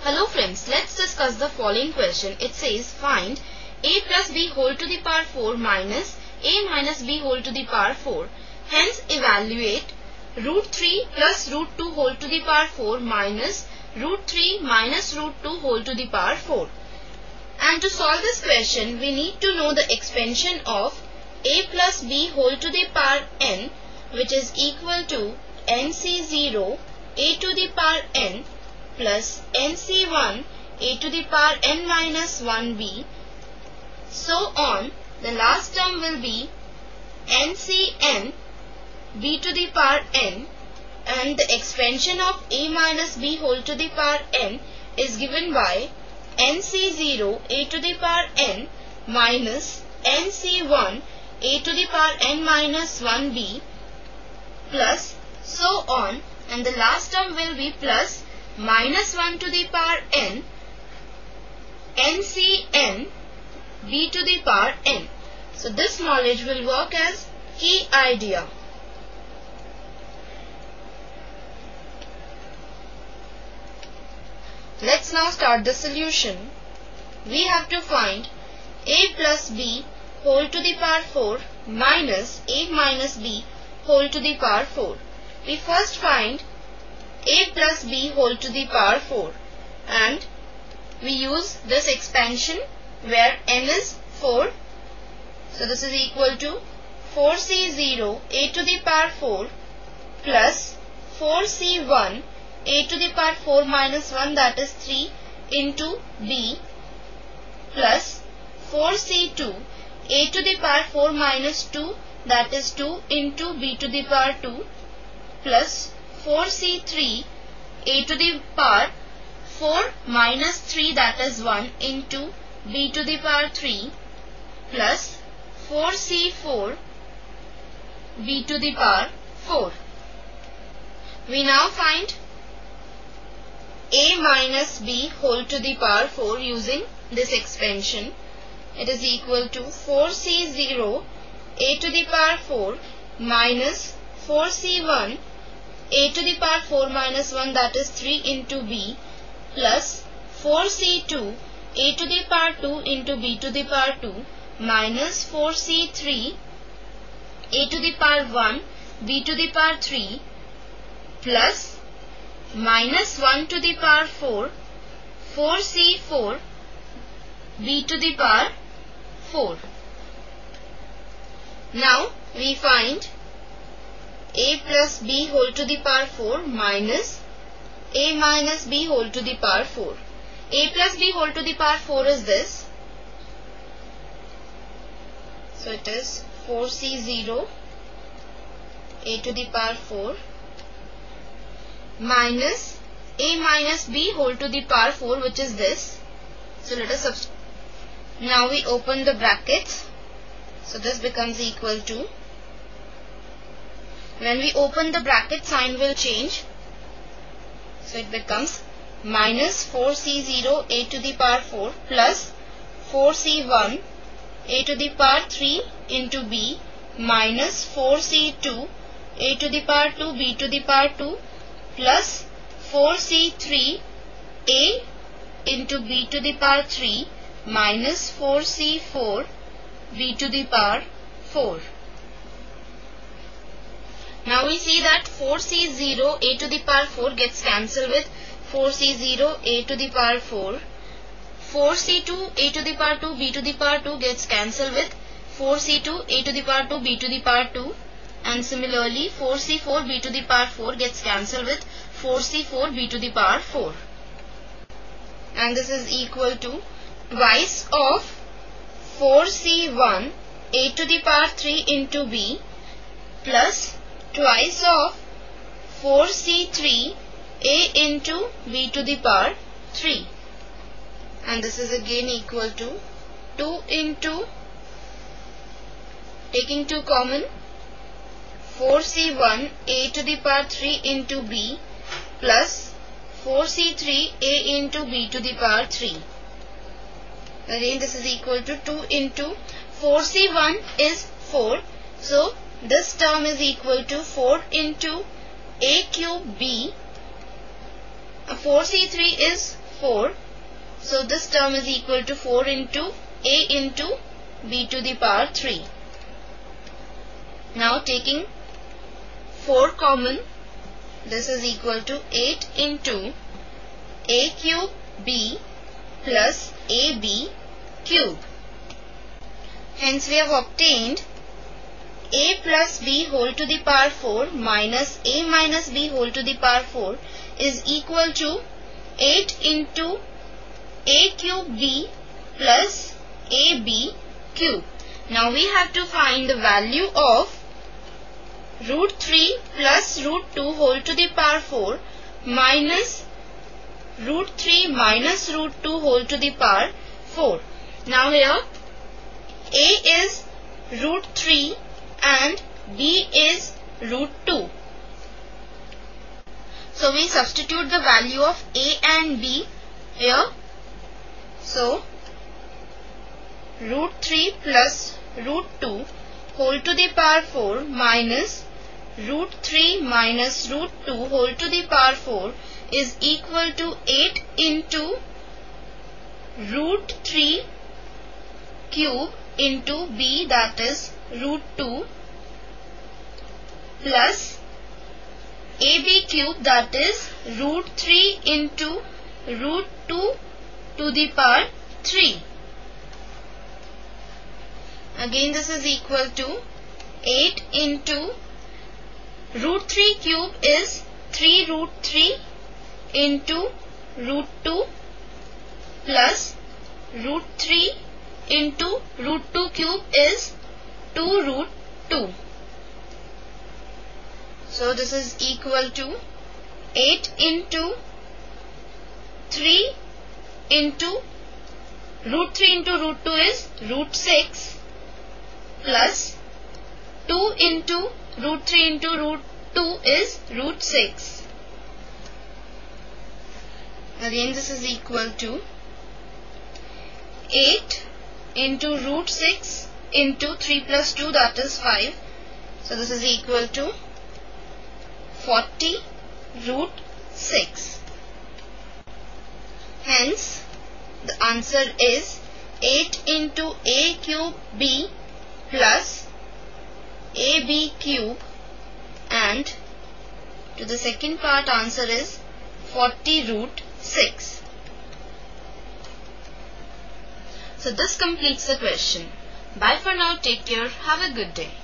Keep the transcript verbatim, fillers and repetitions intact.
Hello friends, let's discuss the following question. It says find a plus b whole to the power four minus a minus b whole to the power four. Hence evaluate root three plus root two whole to the power four minus root three minus root two whole to the power four. And to solve this question, we need to know the expansion of a plus b whole to the power n, which is equal to N C zero a to the power n plus N C one a to the power n minus one b. So on, the last term will be N C n b to the power n, and the expansion of a minus b whole to the power n is given by N C zero a to the power n minus N C one a to the power n minus one b plus so on, and the last term will be plus minus one to the power n N C n b to the power n. So this knowledge will work as key idea. Let's now start the solution. We have to find a plus b whole to the power four minus a minus b whole to the power four. We first find a plus b whole to the power four, and we use this expansion where n is four. So this is equal to four C zero a to the power four plus four C one a to the power four minus one, that is three, into b plus four C two a to the power four minus two, that is two, into b to the power two plus four C three a to the power four minus three, that is one, into b to the power three plus four C four b to the power four. We now find a minus b whole to the power four using this expansion. It is equal to four C zero a to the power four minus four C one a to the power four minus one, that is three, into b plus four C two a to the power two into b to the power two minus four C three a to the power one b to the power three plus minus one to the power four four C four b to the power four. Now we find a plus b whole to the power four minus a minus b whole to the power four. A plus b whole to the power four is this. So it is four C zero a to the power four minus a minus b whole to the power four, which is this. So let us substitute. Now we open the brackets. So this becomes equal to, when we open the bracket, sign will change. So it becomes minus four C zero a to the power four plus four C one a to the power three into b minus four C two a to the power two b to the power two plus four C three a into b to the power three minus four C four b to the power four. Now we see that four C zero a to the power four gets cancelled with four C zero a to the power four. four C two a to the power two b to the power two gets cancelled with four C two a to the power two b to the power two, and similarly four C four b to the power four gets cancelled with four C four b to the power four. And this is equal to twice of four C one a to the power three into b plus twice of four C three a into b to the power three, and this is again equal to two into, taking two common, four C one a to the power three into b plus four C three a into b to the power three. Again this is equal to two into, four C one is four, so this term is equal to four into a cube b. four C three is four. So this term is equal to four into a into b to the power three. Now taking four common, this is equal to eight into a cube b plus ab cube. Hence we have obtained a plus b whole to the power four minus a minus b whole to the power four is equal to eight into a cube b plus ab cube. Now we have to find the value of root three plus root two whole to the power four minus root three minus root two whole to the power four. Now here a is root three and b is root two. So we substitute the value of a and b here. So root three plus root two whole to the power four minus root three minus root two whole to the power four is equal to eight into root three cube into b, that is root two, plus ab cube, that is root three into root two to the power three. Again this is equal to eight into root three cube is three root three into root two plus root three into root two cube is two root two. So this is equal to eight into three into root three into root two is root six plus two into root three into root two is root six. Again this is equal to eight into root six into three plus two, that is five. So this is equal to forty root six. Hence the answer is eight into a cube b plus ab cube, and to the second part answer is forty root six. So this completes the question. Bye for now. Take care. Have a good day.